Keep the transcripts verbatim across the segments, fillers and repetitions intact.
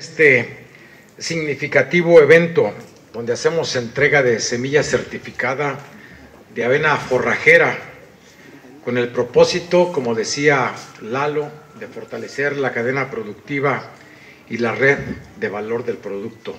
Este significativo evento donde hacemos entrega de semilla certificada de avena forrajera con el propósito, como decía Lalo, de fortalecer la cadena productiva y la red de valor del producto.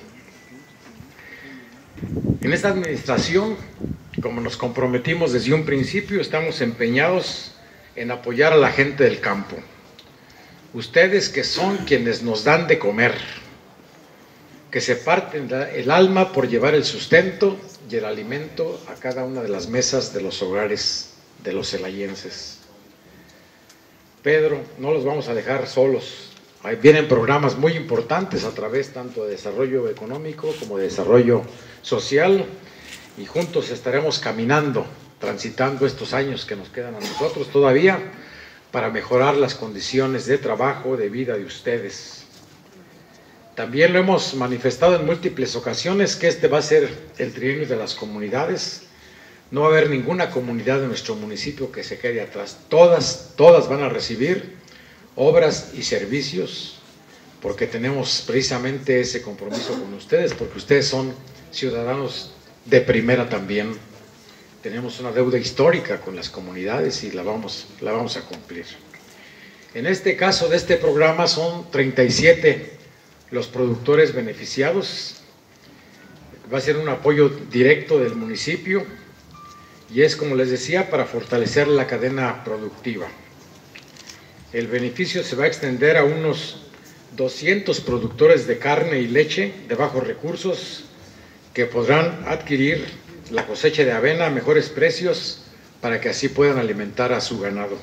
En esta administración, como nos comprometimos desde un principio, estamos empeñados en apoyar a la gente del campo. Ustedes que son quienes nos dan de comer, que se parten el alma por llevar el sustento y el alimento a cada una de las mesas de los hogares de los celayenses. Pedro, no los vamos a dejar solos. Ahí vienen programas muy importantes a través tanto de desarrollo económico como de desarrollo social, y juntos estaremos caminando, transitando estos años que nos quedan a nosotros todavía para mejorar las condiciones de trabajo, de vida de ustedes. También lo hemos manifestado en múltiples ocasiones que este va a ser el trienio de las comunidades. No va a haber ninguna comunidad de nuestro municipio que se quede atrás. Todas, todas van a recibir obras y servicios, porque tenemos precisamente ese compromiso con ustedes, porque ustedes son ciudadanos de primera también. Tenemos una deuda histórica con las comunidades y la vamos, la vamos a cumplir. En este caso de este programa son treinta y siete los productores beneficiados. Va a ser un apoyo directo del municipio y es, como les decía, para fortalecer la cadena productiva. El beneficio se va a extender a unos doscientos productores de carne y leche de bajos recursos que podrán adquirir la cosecha de avena a mejores precios para que así puedan alimentar a su ganado.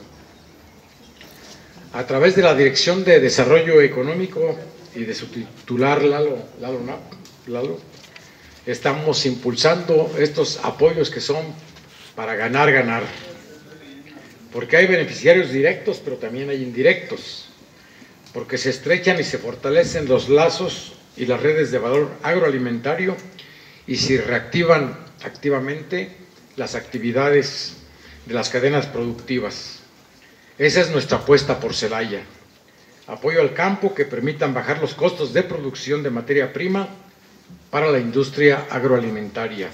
A través de la Dirección de Desarrollo Económico y de su titular Lalo, Lalo, Lalo, estamos impulsando estos apoyos que son para ganar, ganar, porque hay beneficiarios directos, pero también hay indirectos, porque se estrechan y se fortalecen los lazos y las redes de valor agroalimentario y se reactivan activamente las actividades de las cadenas productivas. Esa es nuestra apuesta por Celaya. Apoyo al campo que permitan bajar los costos de producción de materia prima para la industria agroalimentaria.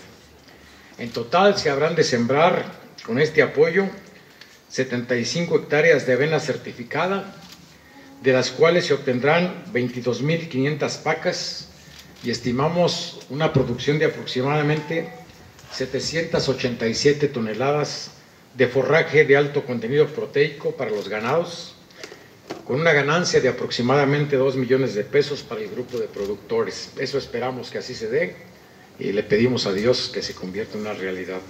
En total se habrán de sembrar con este apoyo setenta y cinco hectáreas de avena certificada, de las cuales se obtendrán veintidós mil quinientas pacas y estimamos una producción de aproximadamente setecientas ochenta y siete toneladas de forraje de alto contenido proteico para los ganados, con una ganancia de aproximadamente dos millones de pesos para el grupo de productores. Eso esperamos que así se dé y le pedimos a Dios que se convierta en una realidad.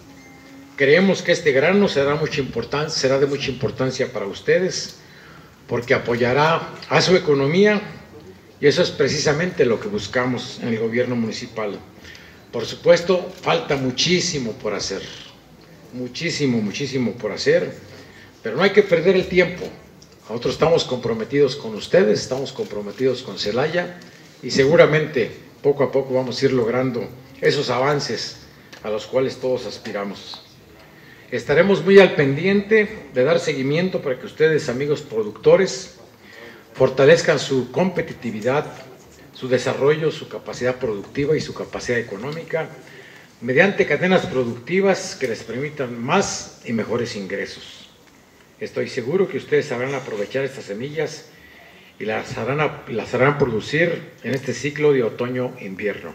Creemos que este grano será, mucha importancia, será de mucha importancia para ustedes, porque apoyará a su economía y eso es precisamente lo que buscamos en el gobierno municipal. Por supuesto, falta muchísimo por hacer, muchísimo, muchísimo por hacer, pero no hay que perder el tiempo. Nosotros estamos comprometidos con ustedes, estamos comprometidos con Celaya y seguramente poco a poco vamos a ir logrando esos avances a los cuales todos aspiramos. Estaremos muy al pendiente de dar seguimiento para que ustedes, amigos productores, fortalezcan su competitividad, su desarrollo, su capacidad productiva y su capacidad económica mediante cadenas productivas que les permitan más y mejores ingresos. Estoy seguro que ustedes sabrán aprovechar estas semillas y las harán, las harán producir en este ciclo de otoño-invierno.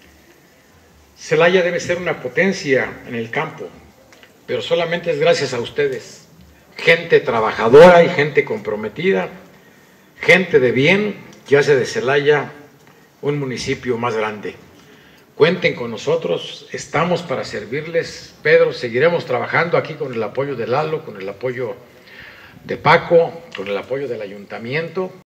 Celaya debe ser una potencia en el campo, pero solamente es gracias a ustedes, gente trabajadora y gente comprometida, gente de bien que hace de Celaya un municipio más grande. Cuenten con nosotros, estamos para servirles. Pedro, seguiremos trabajando aquí con el apoyo de Lalo, con el apoyo de Paco, con el apoyo del ayuntamiento.